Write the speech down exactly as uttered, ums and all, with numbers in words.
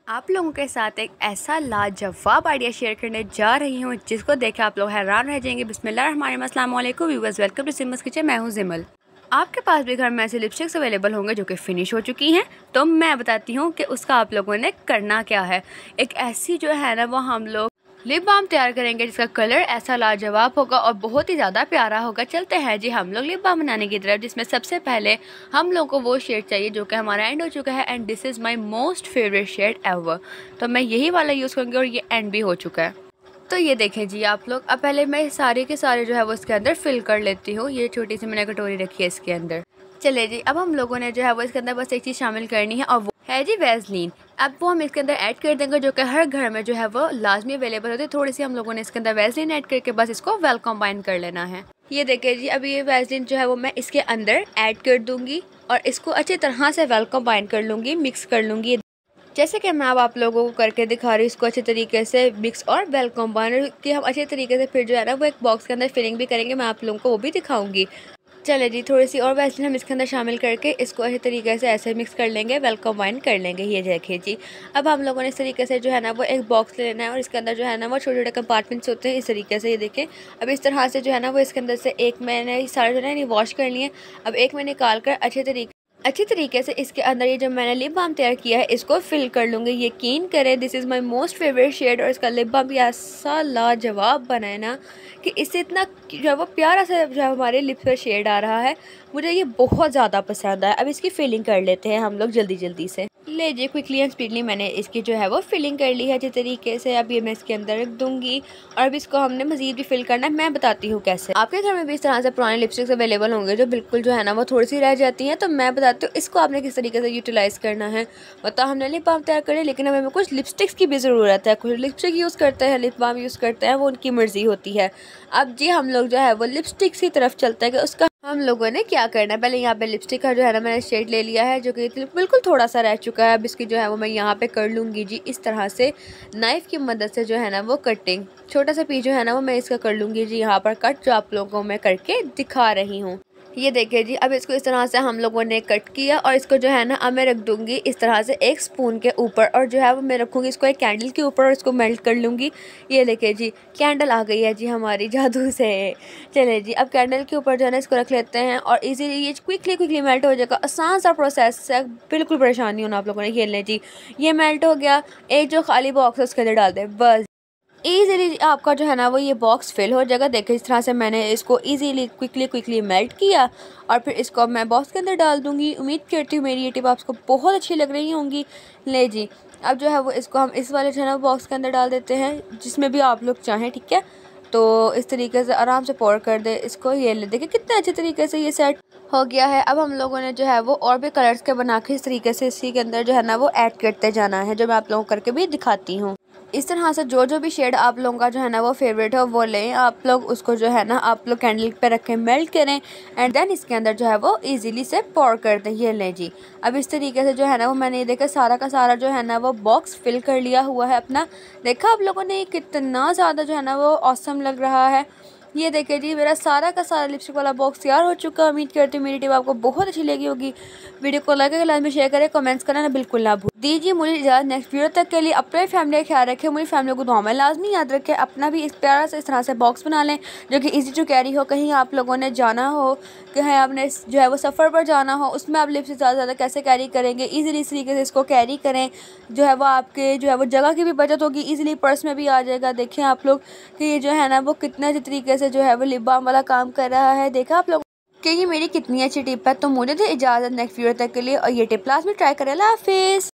आप लोगों के साथ एक ऐसा लाजवाब आइडिया शेयर करने जा रही हूँ जिसको देख आप लोग हैरान रह जाएंगे। बिस्मिल्लाहिर्रहमानिर्रहीम, अस्सलाम वालेकुम व्यूअर्स, वेलकम टू सिमस किचन। मैं हूँ जिमल। आपके पास भी घर में ऐसे लिपस्टिक्स अवेलेबल होंगे जो कि फिनिश हो चुकी हैं, तो मैं बताती हूँ कि उसका आप लोगों ने करना क्या है। एक ऐसी जो है ना वो हम लोग लिप बाम तैयार करेंगे जिसका कलर ऐसा लाजवाब होगा और बहुत ही ज़्यादा प्यारा होगा। चलते हैं जी हम लोग लिप बाम बनाने की तरफ, जिसमें सबसे पहले हम लोग को वो शेड चाहिए जो कि हमारा एंड हो चुका है and this is my most favourite shade ever. तो मैं यही वाला यूज़ करूँगी और ये एंड भी हो चुका है। तो ये देखें जी आप लोग, अब पहले मैं सारे के सारे जो है वो इसके अंदर फिल कर लेती हूँ। ये छोटी सी मैंने कटोरी रखी है इसके अंदर। चलिए जी, अब हम लोगों ने जो है वो इसके अंदर बस एक चीज़ शामिल करनी है और वो है जी वैसलीन। अब वो हम इसके अंदर ऐड कर देंगे जो कि हर घर में जो है वो लाजमी अवेलेबल होती है। थोड़ी सी हम लोगों ने इसके अंदर वैसलीन ऐड करके बस इसको वेल कम्बाइन कर लेना है। ये देखिए जी, अब ये वैसलीन जो है वो मैं इसके अंदर ऐड कर दूंगी और इसको अच्छी तरह से वेल कम्बाइन कर लूँगी, मिक्स कर लूँगी। जैसे कि मैं अब आप लोगों को करके दिखा रही हूँ, इसको अच्छे तरीके से मिक्स और वेल कम्बाइन कि हम अच्छे तरीके से फिर जो है ना वो एक बॉक्स के अंदर फिलिंग भी करेंगे। मैं आप लोगों को वो भी दिखाऊंगी। चले जी, थोड़ी सी और वैसलीन हम इसके अंदर शामिल करके इसको अच्छे तरीके से ऐसे मिक्स कर लेंगे, वेल कम्बाइन कर लेंगे। ये देखिए जी, अब हम लोगों ने इस तरीके से जो है ना वो एक बॉक्स ले लेना है और इसके अंदर जो है ना वो छोटे छोटे कंपार्टमेंट्स होते हैं इस तरीके से। ये देखें, अब इस तरह से जो है ना वो इसके अंदर से एक मैंने सारे जो है ना वॉश कर लिए। अब एक मैं निकाल कर अच्छे तरीके अच्छी तरीके से इसके अंदर ये जो मैंने लिप बाम तैयार किया है इसको फिल कर लूँगी। यकीन करें this is my most favourite shade और इसका लिप बाम भी ऐसा लाजवाब बना है ना कि इससे इतना जो है वो प्यारा सा जो है हमारे लिप्स पर शेड आ रहा है। मुझे ये बहुत ज़्यादा पसंद आया। अब इसकी फिलिंग कर लेते हैं हम लोग जल्दी जल्दी से। ले जी, क्विकली एंड स्पीडली मैंने इसकी जो है वो फिलिंग कर ली है अच्छी तरीके से। अब ये मैं इसके अंदर रख दूंगी और अब इसको हमने मज़ीद भी फिल करना है। मैं बताती हूँ कैसे। आपके घर में भी इस तरह से पुराने लिपस्टिक्स अवेलेबल होंगे जो बिल्कुल जो है ना वो थोड़ी सी रह जाती हैं, तो मैं बताती हूँ इसको आपने किस तरीके से यूटिलाइज़ करना है। मतलब हमने लिप बाम तैयार कर लिया लेकिन हमें कुछ लिपस्टिक्स की भी ज़रूरत है। कुछ लिपस्टिक यूज़ करते हैं, लिप बाम यूज़ करते हैं, वो उनकी मर्ज़ी होती है। अब जी हम लोग जो है वो लिपस्टिक्स की तरफ चलते हैं कि उसका हम लोगों ने क्या करना है। पहले यहाँ पे लिपस्टिक का जो है ना मैंने शेड ले लिया है जो कि बिल्कुल थोड़ा सा रह चुका है। अब इसकी जो है वो मैं यहाँ पे कर लूँगी जी इस तरह से नाइफ़ की मदद से जो है ना वो कटिंग। छोटा सा पीस जो है ना वो मैं इसका कर लूँगी जी यहाँ पर कट, जो आप लोगों को मैं करके दिखा रही हूँ। ये देखिए जी, अब इसको इस तरह से हम लोगों ने कट किया और इसको जो है ना अब मैं रख दूँगी इस तरह से एक स्पून के ऊपर और जो है वो मैं रखूँगी इसको एक कैंडल के ऊपर और इसको मेल्ट कर लूँगी। ये देखिए जी, कैंडल आ गई है जी हमारी जादू से। चले जी, अब कैंडल के ऊपर जो है ना इसको रख लेते हैं और इजीली ये क्विकली क्विकली मेल्ट हो जाएगा। आसान सा प्रोसेस है, बिल्कुल परेशानी होना आप लोगों ने। खेलने जी, ये मेल्ट हो गया। एक जो खाली बॉक्स है उसके अंदर डाल दें, बस ईज़िली आपका जो है ना वो ये बॉक्स फिल हो जाएगा। देखिए इस तरह से मैंने इसको इजीली क्विकली क्विकली मेल्ट किया और फिर इसको मैं बॉक्स के अंदर डाल दूंगी। उम्मीद करती हूँ मेरी ये टिप आपको बहुत अच्छी लग रही होंगी। ले जी, अब जो है वो इसको हम इस वाले जो है ना बॉक्स के अंदर डाल देते हैं जिसमें भी आप लोग चाहें, ठीक है। तो इस तरीके से आराम से पोर कर दे इसको। ये ले, देखिए कितने अच्छे तरीके से ये सेट हो गया है। अब हम लोगों ने जो है वो और भी कलर्स के बना के इस तरीके से इसी के अंदर जो है ना वो ऐड करते जाना है, जो मैं आप लोगों को करके भी दिखाती हूँ। इस तरह से जो जो भी शेड आप लोगों का जो है ना वो फेवरेट हो वो लें आप लोग, उसको जो है ना आप लोग कैंडल पे रखें, मेल्ट करें एंड देन इसके अंदर जो है वो इजीली से पोर कर दें। ये लें जी, अब इस तरीके से जो है ना वो मैंने ये देखा सारा का सारा जो है ना वो बॉक्स फिल कर लिया हुआ है अपना। देखा आप लोगों ने कितना ज़्यादा जो है ना वो ऑसम लग रहा है। ये देखिए जी, मेरा सारा का सारा लिपस्टिक वाला बॉक्स तैयार हो चुका है। उम्मीद करती हूँ मेरी टिप आपको बहुत अच्छी लगी होगी। वीडियो को लाइक करके, लाइक में शेयर करें, कमेंट्स करना ना बिल्कुल ना भूल दीजिए। मुझे इजाज़त, नेक्स्ट वीडियो तक के लिए अपने फैमिली का ख्याल रखें, मुझे फैमिली को दुआ में लाजमी याद रखें। अपना भी इस प्यारा से इस तरह से बॉक्स बना लें जो कि ईजी टू कैरी हो। कहीं आप लोगों ने जाना हो, कहीं आपने जो है वो सफ़र पर जाना हो, उसमें आप लिपस्टिक ज़्यादा ज़्यादा कैसे कैरी करेंगे, ईजिली इस तरीके से इसको कैरी करें। जो है वो आपके जो है वो जगह की भी बचत होगी, ईजिली पर्स में भी आ जाएगा। देखें आप लोग कि ये जो है ना वो कितने अच्छे तरीके से जो है वो लिप बाम वाला काम कर रहा है। देखा आप लोग कि ये मेरी कितनी अच्छी टिप है। तो मुझे दे इजाज़त नेक्स्ट वीडियो तक के लिए और ये टिप लास्ट में ट्राई करें। अल्लाह हाफिज़।